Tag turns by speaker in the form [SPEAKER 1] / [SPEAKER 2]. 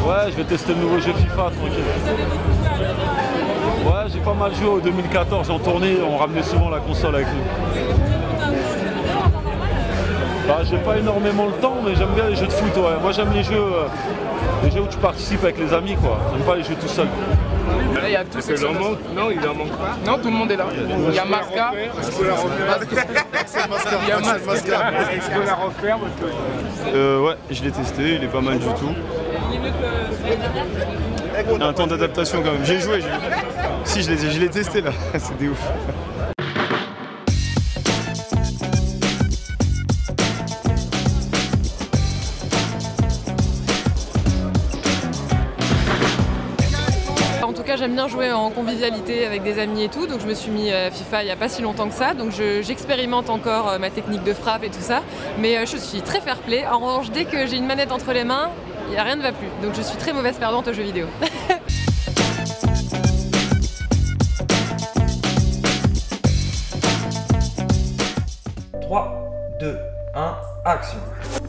[SPEAKER 1] Ouais, je vais tester le nouveau jeu FIFA, tranquille. Ouais, j'ai pas mal joué au 2014 en tournée, on ramenait souvent la console avec nous. Bah, j'ai pas énormément le temps, mais j'aime bien les jeux de foot, ouais. Moi j'aime les jeux où tu participes avec les amis, quoi. J'aime pas les jeux tout seul.
[SPEAKER 2] Là, il y a tout ce que manque.
[SPEAKER 3] Non, il en manque pas.
[SPEAKER 2] Non, tout le monde est là. Il y a Masca. Il y a Masca.
[SPEAKER 3] Est-ce qu'on la refaire
[SPEAKER 4] Ouais, je l'ai testé, il est pas mal du tout. Il y a un temps d'adaptation quand même. J'ai joué. Si, je l'ai testé là, c'était ouf.
[SPEAKER 5] En tout cas, j'aime bien jouer en convivialité avec des amis et tout, donc je me suis mis à FIFA il n'y a pas si longtemps que ça, donc j'expérimente encore ma technique de frappe et tout ça, mais je suis très fair-play. En revanche, dès que j'ai une manette entre les mains, rien ne va plus, donc je suis très mauvaise perdante aux jeux vidéo.
[SPEAKER 6] 3, 2, 1, action.